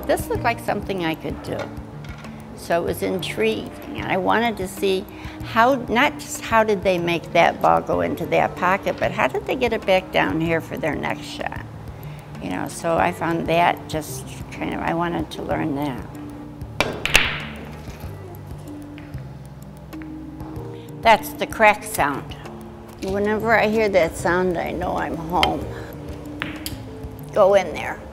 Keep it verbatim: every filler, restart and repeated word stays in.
this looked like something I could do. So it was intriguing, and I wanted to see how, not just how did they make that ball go into that pocket, but how did they get it back down here for their next shot? You know, so I found that just kind of, I wanted to learn that. That's the crack sound. Whenever I hear that sound, I know I'm home. Go in there.